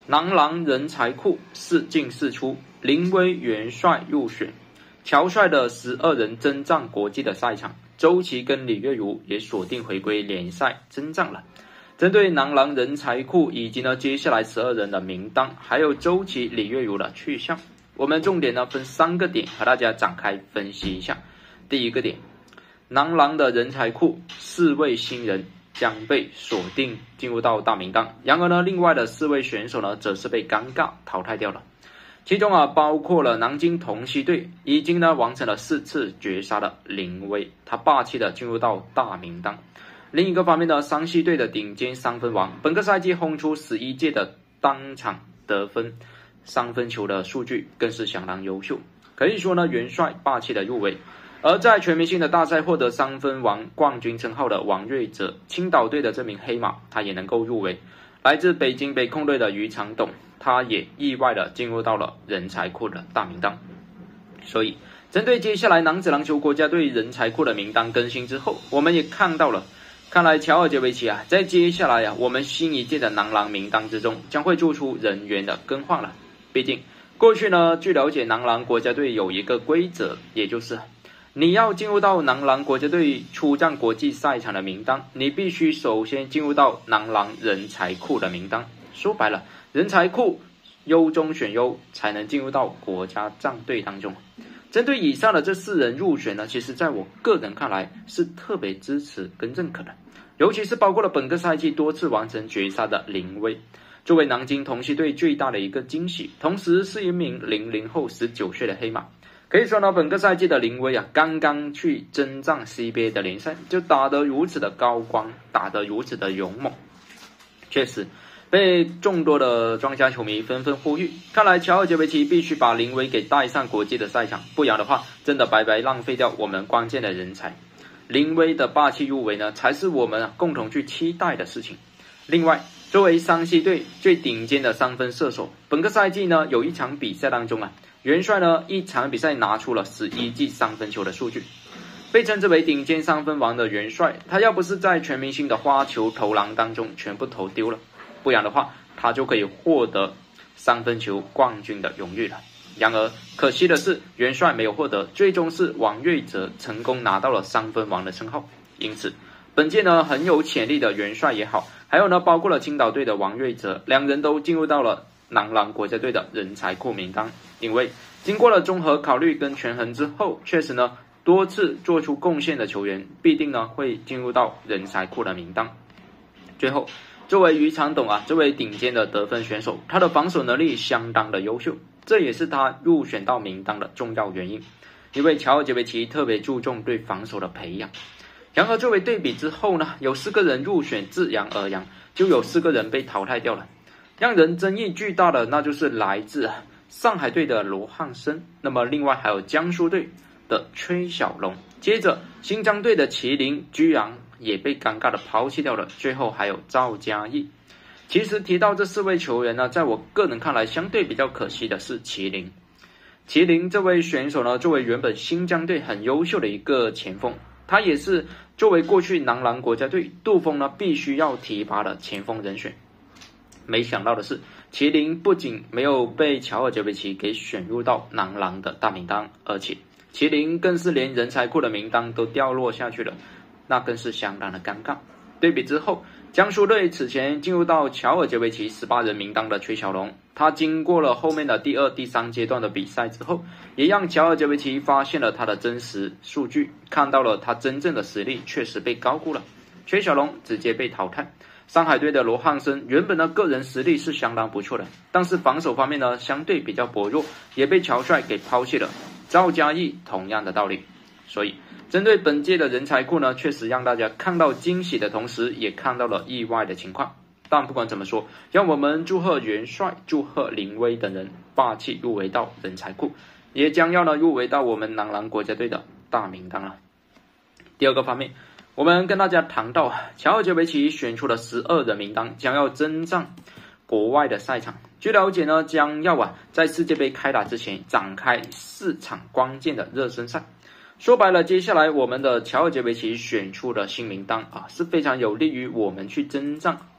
囊囊人才库4进4出，林威元帅入选，乔帅的12人征战国际的赛场，周琦跟李月如也锁定回归联赛征战了。针对囊囊人才库以及接下来12人的名单，还有周琦、李月如的去向，我们重点分3个点和大家展开分析一下。第一个点，囊囊的人才库4位新人将被锁定进入到大名单，然而另外的4位选手则是被尴尬淘汰掉了。其中包括了南京同曦队已经完成了4次绝杀的林威，他霸气的进入到大名单。另一个方面山西队的顶尖3分王，本个赛季轰出11届的单场得分3分球的数据更是相当优秀，可以说元帅霸气的入围。而在全明星的大赛获得3分王冠军称号的王睿哲，青岛队的这名黑马他也能够入围。来自北京北控队的于长董，他也意外的进入到了人才库的大名单。所以针对接下来男子篮球国家队人才库的名单更新之后，我们也看到了，看来乔尔杰维奇在接下来我们新一届的男篮名单之中将会做出人员的更换了。毕竟过去据了解，男篮国家队有一个规则，也就是你要进入到男篮国家队出战国际赛场的名单，你必须首先进入到男篮人才库的名单。说白了，人才库优中选优，才能进入到国家战队当中。针对以上的这4人入选其实在我个人看来是特别支持跟认可的，尤其是包括了本个赛季多次完成绝杀的林威，作为南京同曦队最大的一个惊喜，同时是一名00后19岁的黑马。可以说本个赛季的林威刚刚去征战 CBA 的联赛就打得如此的高光，打得如此的勇猛，确实被众多的庄家球迷纷纷呼吁，看来乔尔杰维奇必须把林威给带上国际的赛场，不然的话真的白白浪费掉我们关键的人才。林威的霸气入围才是我们共同去期待的事情。另外，作为山西队最顶尖的3分射手，本个赛季有一场比赛当中元帅一场比赛拿出了11记3分球的数据，被称之为顶尖3分王的元帅，他要不是在全明星的花球投篮当中全部投丢了，不然的话他就可以获得3分球冠军的荣誉了。然而可惜的是，元帅没有获得，最终是王睿哲成功拿到了3分王的称号。因此本届很有潜力的元帅也好，还有包括了青岛队的王睿哲，两人都进入到了男篮国家队的人才库名单。因为经过了综合考虑跟权衡之后，确实多次做出贡献的球员必定会进入到人才库的名单。最后，作为于长董这位顶尖的得分选手，他的防守能力相当的优秀，这也是他入选到名单的重要原因。因为乔尔杰维奇特别注重对防守的培养。然而作为对比之后有4个人入选，自然而然就有4个人被淘汰掉了。让人争议巨大的那就是来自上海队的罗汉森，那么另外还有江苏队的崔小龙，接着新疆队的麒麟居然也被尴尬的抛弃掉了，最后还有赵嘉译。其实提到这4位球员在我个人看来相对比较可惜的是麒麟。麒麟这位选手作为原本新疆队很优秀的一个前锋，他也是作为过去男篮国家队杜锋必须要提拔的前锋人选。没想到的是，麒麟不仅没有被乔尔杰维奇给选入到男篮的大名单，而且麒麟更是连人才库的名单都掉落下去了，那更是相当的尴尬。对比之后，江苏队此前进入到乔尔杰维奇18人名单的崔小龙，他经过了后面的第2、第3阶段的比赛之后，也让乔尔杰维奇发现了他的真实数据，看到了他真正的实力确实被高估了。崔小龙直接被淘汰。上海队的罗汉森原本的个人实力是相当不错的，但是防守方面相对比较薄弱，也被乔帅给抛弃了。赵嘉译同样的道理。所以针对本届的人才库确实让大家看到惊喜的同时，也看到了意外的情况。但不管怎么说，让我们祝贺元帅、祝贺林威等人霸气入围到人才库，也将要入围到我们男篮国家队的大名单了。第二个方面，我们跟大家谈到乔尔杰维奇选出了12人名单，将要征战国外的赛场。据了解将要在世界杯开打之前展开4场关键的热身赛。说白了，接下来我们的乔尔杰维奇选出的新名单是非常有利于我们去征战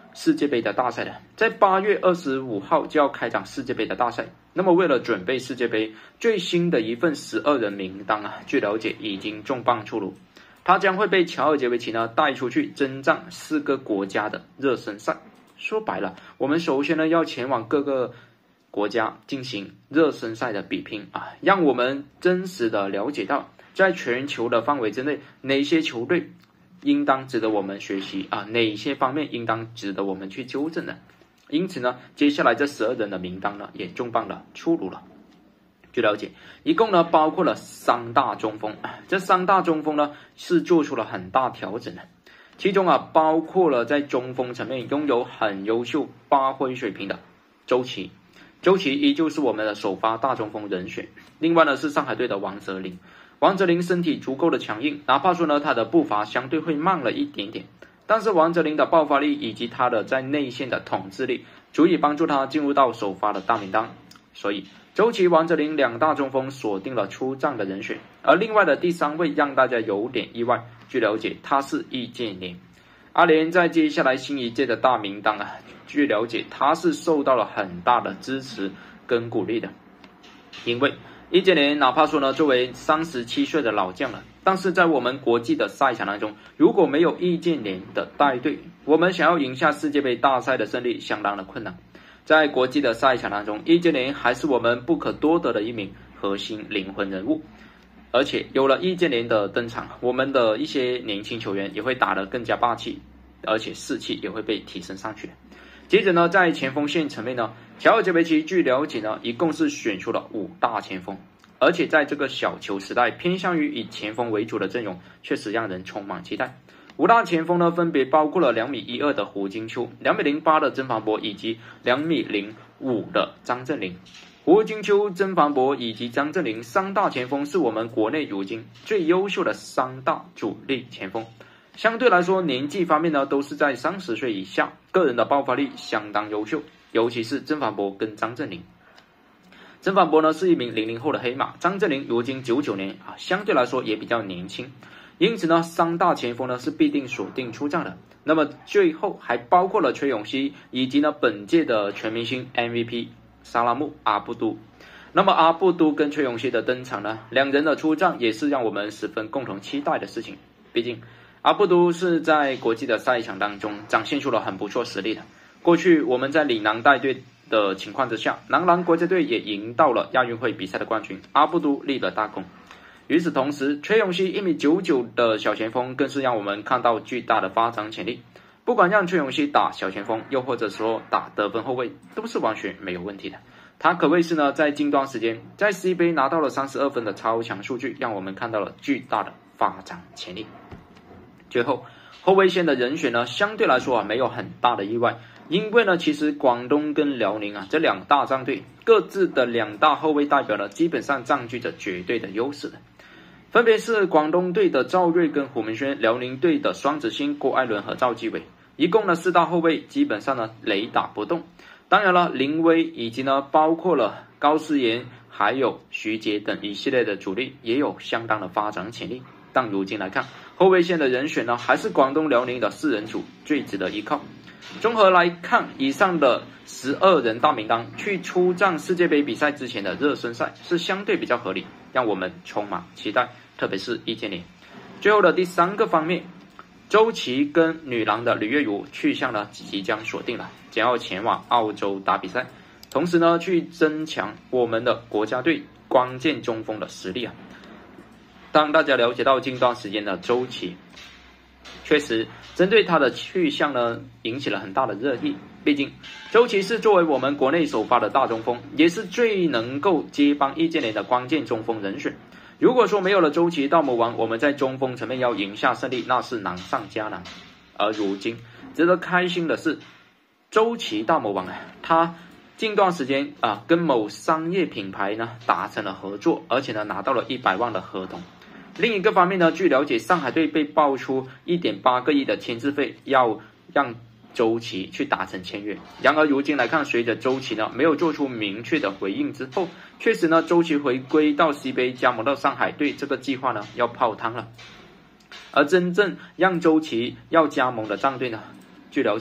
世界杯的大赛了，在8月25号就要开场世界杯的大赛。那么为了准备世界杯，最新的一份12人名单据了解已经重磅出炉，他将会被乔尔杰维奇带出去征战4个国家的热身赛。说白了，我们首先要前往各个国家进行热身赛的比拼让我们真实的了解到，在全球的范围之内，哪些球队应当值得我们学习哪些方面应当值得我们去纠正的。因此接下来这12人的名单也重磅的出炉了。据了解，一共包括了3大中锋，这3大中锋是做出了很大调整的。其中包括了在中锋层面拥有很优秀发挥水平的周琦依旧是我们的首发大中锋人选。另外是上海队的王哲林身体足够的强硬，哪怕说他的步伐相对会慢了一点点，但是王哲林的爆发力以及他的在内线的统治力足以帮助他进入到首发的大名单。所以周琦、王哲林2大中锋锁定了出战的人选。而另外的第3位让大家有点意外，据了解他是易建联。阿联在接下来新一届的大名单据了解他是受到了很大的支持跟鼓励的。因为易建联哪怕说作为37岁的老将了，但是在我们国际的赛场当中，如果没有易建联的带队，我们想要赢下世界杯大赛的胜利相当的困难。在国际的赛场当中，易建联还是我们不可多得的一名核心灵魂人物。而且有了易建联的登场，我们的一些年轻球员也会打得更加霸气，而且士气也会被提升上去。接着在前锋线层面乔尔杰维奇据了解一共是选出了5大前锋，而且在这个小球时代偏向于以前锋为主的阵容确实让人充满期待。5大前锋分别包括了2.12米的胡金秋、2.08米的曾凡博以及2.05米的张镇麟。胡金秋、曾凡博以及张镇麟3大前锋是我们国内如今最优秀的3大主力前锋，相对来说年纪方面都是在30岁以下，个人的爆发力相当优秀，尤其是曾凡博跟张镇麟。曾凡博是一名00后的黑马，张镇麟如今99年相对来说也比较年轻，因此3大前锋是必定锁定出战的。那么最后还包括了崔永熙以及本届的全明星 MVP萨拉木阿布都。那么阿布都跟崔永熙的登场2人的出战也是让我们十分共同期待的事情。毕竟阿布都是在国际的赛场当中展现出了很不错实力的。过去我们在李楠带队的情况之下，男篮国家队也赢到了亚运会比赛的冠军，阿布都立了大功。与此同时，崔永熙1.99米的小前锋更是让我们看到巨大的发展潜力。不管让崔永熙打小前锋，又或者说打得分后卫，都是完全没有问题的。他可谓是在近段时间在 C 杯拿到了32分的超强数据，让我们看到了巨大的发展潜力。最后后卫线的人选相对来说没有很大的意外，因为其实广东跟辽宁这2大战队各自的2大后卫代表基本上占据着绝对的优势的，分别是广东队的赵睿跟胡明轩，辽宁队的双子星郭艾伦和赵继伟。一共4大后卫基本上雷打不动。当然了，林威以及包括了高思言还有徐杰等一系列的主力也有相当的发展潜力。但如今来看，后卫线的人选还是广东辽宁的4人组最值得依靠。综合来看，以上的12人大名单去出战世界杯比赛之前的热身赛是相对比较合理，让我们充满期待，特别是易建联。最后的第3个方面，周琦跟女篮的吕月如去向即将锁定了，将要前往澳洲打比赛，同时去增强我们的国家队关键中锋的实力当大家了解到近段时间的周琦，确实针对他的去向引起了很大的热议。毕竟周琦是作为我们国内首发的大中锋，也是最能够接帮易建联的关键中锋人选。如果说没有了周琦大魔王，我们在中锋层面要赢下胜利那是难上加难。而如今值得开心的是，周琦大魔王他近段时间跟某商业品牌达成了合作，而且拿到了100万的合同。另一个方面据了解，上海队被爆出1.8个亿的签字费要让周琦去达成签约。然而如今来看，随着周琦没有做出明确的回应之后，确实周琦回归到 C 杯加盟到上海队这个计划要泡汤了。而真正让周琦要加盟的战队据了解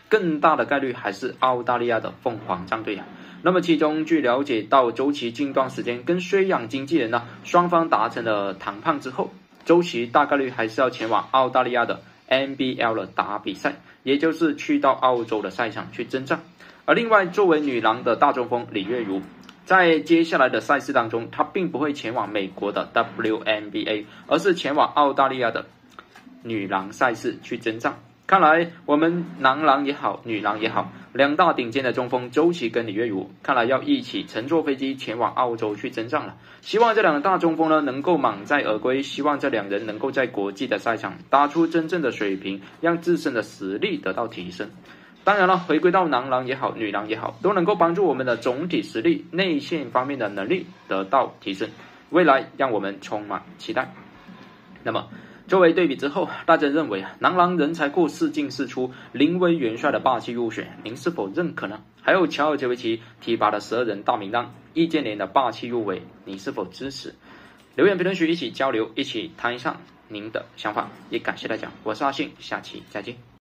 更大的概率还是澳大利亚的凤凰战队啊。那么其中据了解到，周琦近段时间跟薛洋经纪人呢双方达成了谈判之后，周琦大概率还是要前往澳大利亚的 NBL 的打比赛，也就是去到澳洲的赛场去征战。而另外作为女郎的大中锋李月如，在接下来的赛事当中，她并不会前往美国的 WNBA， 而是前往澳大利亚的女郎赛事去征战。看来我们男郎也好，女郎也好，两大顶尖的中锋周琦跟李月如，看来要一起乘坐飞机前往澳洲去征战了。希望这两大中锋呢能够满载而归，希望这两人能够在国际的赛场打出真正的水平，让自身的实力得到提升。当然了，回归到男郎也好，女郎也好，都能够帮助我们的总体实力、内线方面的能力得到提升，未来让我们充满期待。那么作为对比之后，大家认为男郎人才库四进四出，临危元帅的霸气入选，您是否认可呢？还有乔尔杰维奇提拔的12人大名单，易建联的霸气入围，你是否支持？留言评论区一起交流，一起谈一上您的想法，也感谢大家，我是阿信，下期再见。